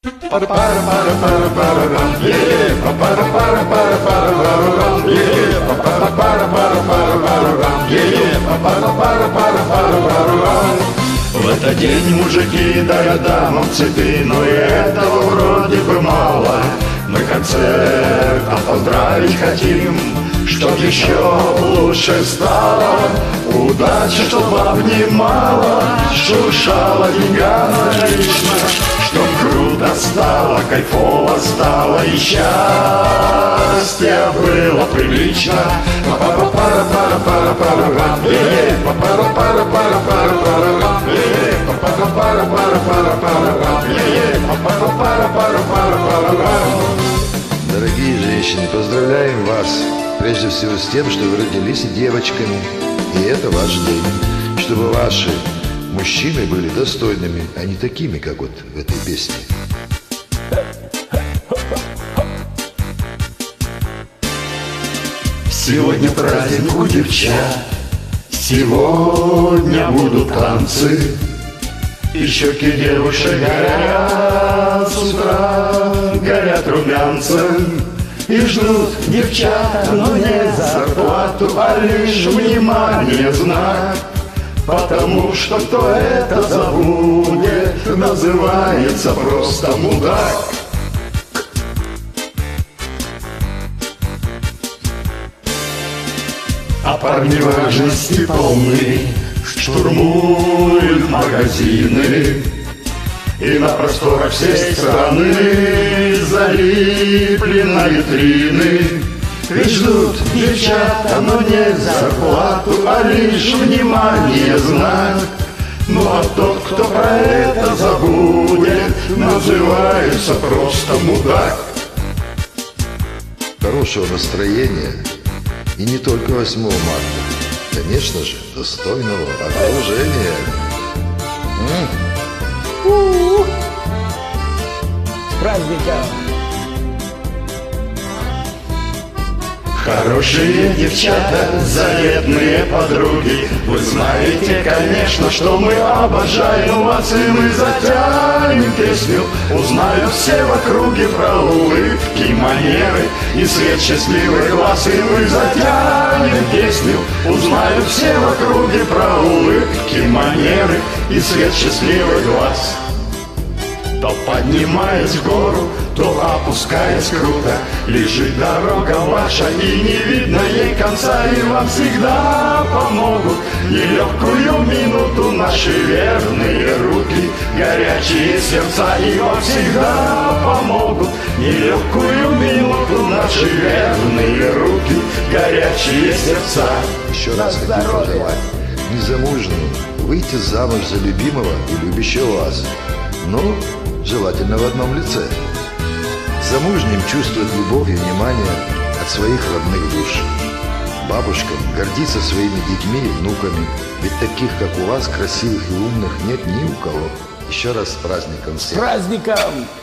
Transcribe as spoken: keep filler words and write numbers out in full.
В этот день мужики дарят дамам цветы, но и этого вроде бы мало. Мы концерт, а поздравить хотим, чтоб еще лучше стало. Удача, чтоб обнимала, шуршала деньгами лично, чтоб круто стало, кайфово стало и счастье было прилично. Дорогие женщины, поздравляем вас прежде всего с тем, что вы родились девочками. И это ваш день. Чтобы ваши мужчины были достойными, а не такими, как вот в этой песне. Сегодня праздник у девчат, сегодня будут танцы, и щеки девушек горят с утра, горят румянцем. И ждут девчата, но не зарплату, а лишь внимание, знак. Потому что кто это забудет, называется просто мудак. А парни важности полны штурмуют магазины, и на просторах всей страны залипли на витрины. Ведь ждут девчата, но не зарплату, а лишь внимание, знак. Ну а тот, кто про это забудет, называется просто мудак. Хорошего настроения, и не только восьмого марта. Конечно же, достойного окружения. С праздником! Хорошие девчата, заветные подруги, вы знаете, конечно, что мы обожаем вас, и мы затянем песню. Узнают все в округе про улыбки, манеры и свет счастливых глаз, и мы затянем песню. Узнают все в округе про улыбки, манеры и свет счастливых глаз. То поднимаясь в гору, то опускаясь круто, лежит дорога ваша, и не видно ей конца, и вам всегда помогут нелегкую минуту наши верные руки, горячие сердца, и вам всегда помогут нелегкую минуту наши верные руки, горячие сердца. Еще раз хочу пожелать незамужнему выйти замуж за любимого и любящего вас. Ну, желательно в одном лице. Замужним чувствовать любовь и внимание от своих родных душ. Бабушкам гордиться своими детьми и внуками, ведь таких, как у вас, красивых и умных, нет ни у кого. Еще раз с праздником всех! С праздником!